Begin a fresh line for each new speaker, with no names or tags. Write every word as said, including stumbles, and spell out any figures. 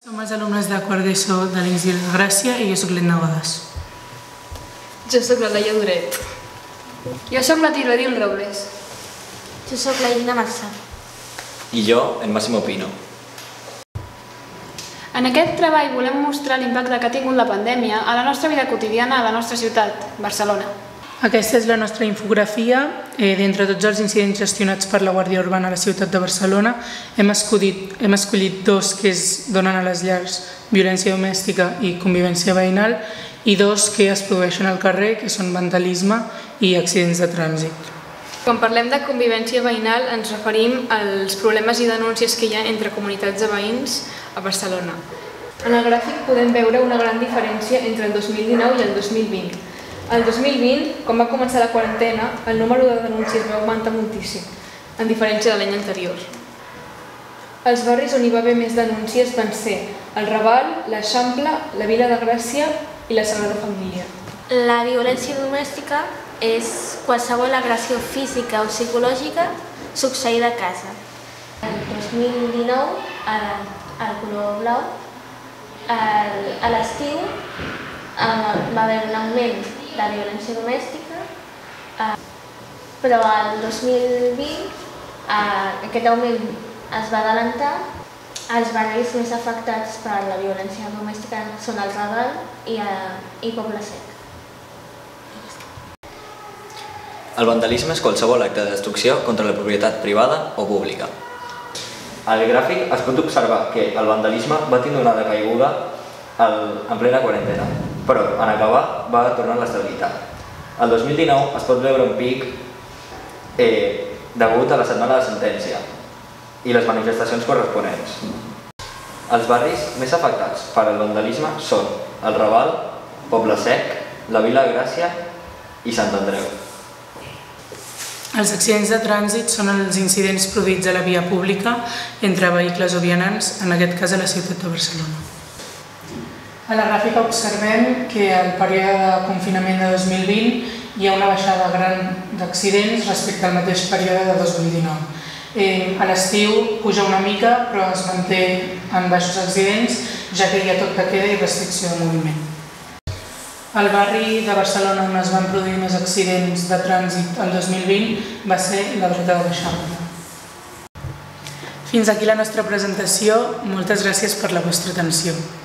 Som els alumnes de quart d'ESO de l'Institut de Gràcia i jo soc l'Edna Godes.
Jo soc la Laia Duret.
Jo soc la Tirvedil Robles.
Jo soc la Irina Marçà.
I jo, en Massimo Pino.
En aquest treball volem mostrar l'impacte que ha tingut la pandèmia a la nostra vida quotidiana a la nostra ciutat, Barcelona.
Aquesta és la nostra infografia. D'entre tots els incidents gestionats per la Guàrdia Urbana a la ciutat de Barcelona hem escollit, hem escollit dos que es donen a les llars, violència domèstica i convivència veïnal, i dos que es produeixen al carrer, que són vandalisme i accidents de trànsit.
Quan parlem de convivència veïnal ens referim als problemes i denúncies que hi ha entre comunitats de veïns a Barcelona. En el gràfic podem veure una gran diferència entre el dos mil dinou i el dos mil vint. El dos mil vint, quan va començar la quarantena, el número de denúncies va augmentar moltíssim, en diferència de l'any anterior. Els barris on hi va haver més denúncies van ser el Raval, l'Eixample, la Vila de Gràcia i la Sagrada Família.
La violència domèstica és qualsevol agressió física o psicològica succeïda a casa. El dos mil dinou, al color blau, a l'estiu va haver un augment de violència domèstica, però el dos mil vint aquest augment es va adelantar. Els barris més afectats per la violència domèstica són el Raval i Poble Sec.
El vandalisme és qualsevol acte de destrucció contra la propietat privada o pública. Al gràfic es pot observar que el vandalisme va tenir una decaiguda en plena quarantena, però en acabar va tornar a l'estabilitat. El dos mil dinou es pot veure un pic degut a la setmana de sentència i les manifestacions corresponents. Els barris més afectats per al vandalisme són el Raval, Poble Sec, la Vila de Gràcia i Sant Andreu.
Els accidents de trànsit són els incidents produïts a la via pública entre vehicles o vianants, en aquest cas a la ciutat de Barcelona. A la gràfica observem que al període de confinament de dos mil vint hi ha una baixada gran d'accidents respecte al mateix període de dos mil dinou. A l'estiu puja una mica, però es manté en baixos accidents, ja que hi ha tot de queda i restricció de moviment. El barri de Barcelona on es van produir més accidents de trànsit el dos mil vint va ser la dreta de l'Eixample. Fins aquí la nostra presentació. Moltes gràcies per la vostra atenció.